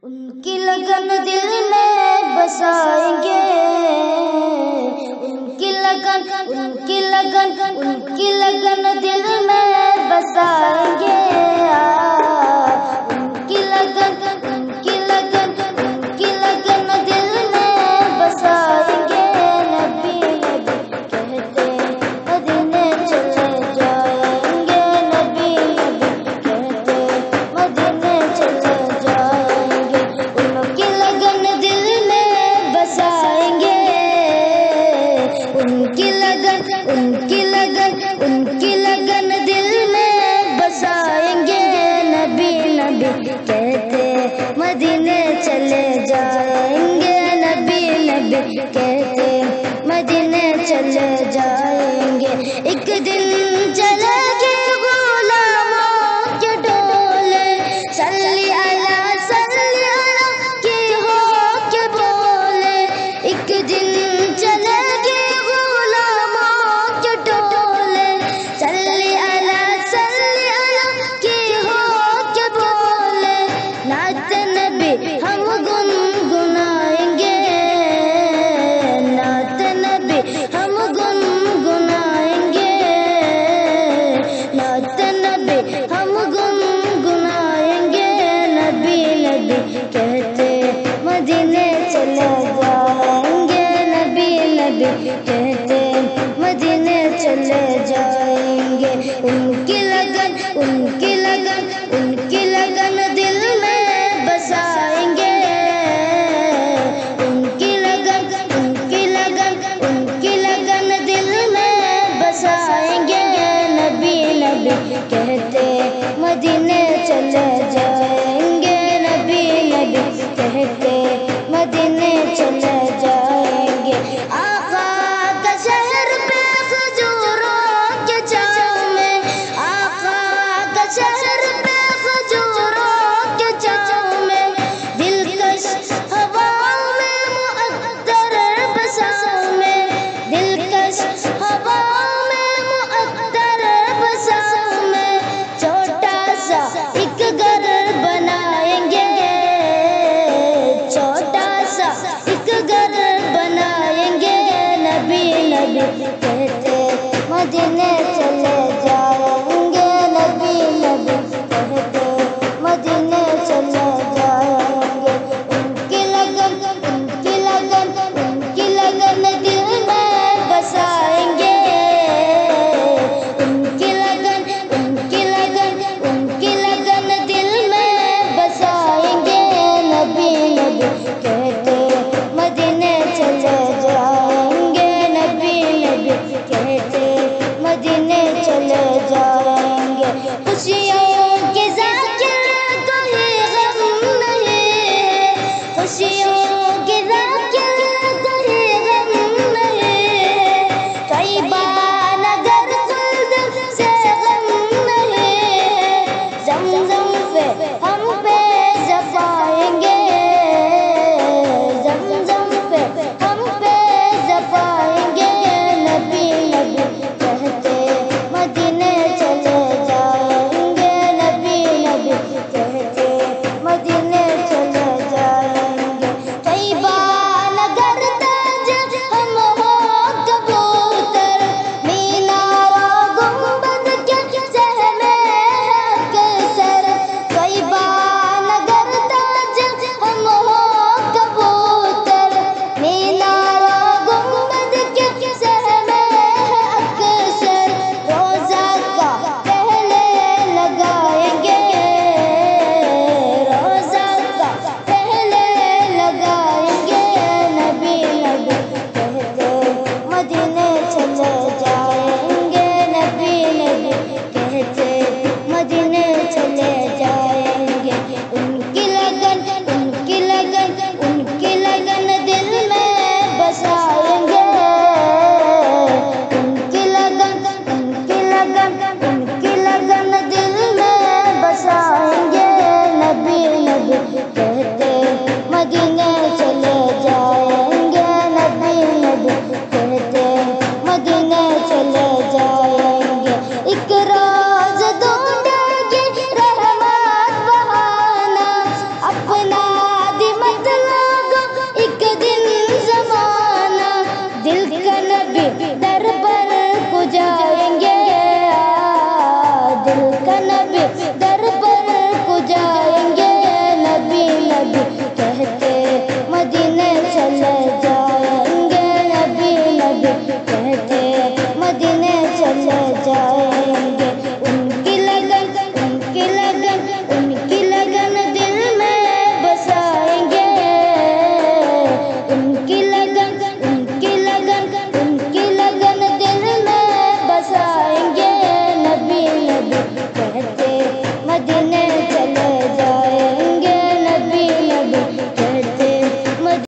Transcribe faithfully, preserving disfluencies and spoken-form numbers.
ان کی لگن دل میں بسائیں گے، ان کی لگن ان کی لگن ان کی لگن دل میں بسائیں گے، ان کی لگن ان کی لگن ان کی لگن دل میں بسائیں گے۔ نبی نبی کہتے مدینے چلے جائیں گے، نبی نبی کہتے مدینے چلے جائیں گے، ان کی لگن دل میں بسائیں گے، ان کی لگن ان کی لگن ان کی لگن دل میں بسائیں گے۔ نبی نبی کہتے مدینے چلے جائیں گے، نبی نبی کہتے مدینے چلے جائیں گے۔ ایک دن چلے گے غلاموں کے ڈولے، صلی اللہ صلی اللہ کی ہو کے بولے، ایک دن چلے گے غلاموں کے ڈولے، صلی اللہ صلی اللہ کی ہو کے بولے، نعت نبی ہم گنگنائیں گے، نعت نبی ہم گنگنائیں گے، نعت نبی ہم گنگنائیں گے۔ نبی نبی کہتے مدینے چلے جائیں گے، نبی نبی کہتے مدینے چلے جائیں گے، ان کی لگن ان کی لگن ان کی لگن دل میں بسائیں گے، ان کی لگن ان کی لگن ان کی لگن دل میں بسائیں گے۔ نبی نبی کہتے مدینے چلے جائیں گے، نبی نبی کہتے مدینے چلے جائیں گے۔ آقا کا نبی در پر کو جائیں گے نبی نبی کہتے مدینے چلے جائیں گے نبی نبی کہتے مدینے چلے